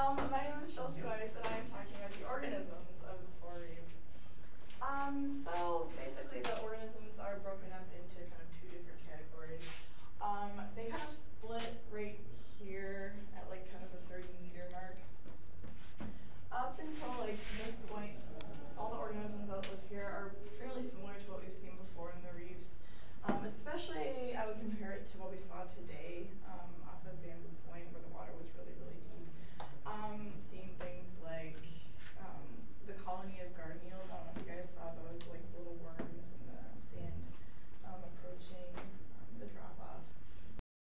My name is Chelsea Weiss, and I am talking about the organisms of the Flora Reef. So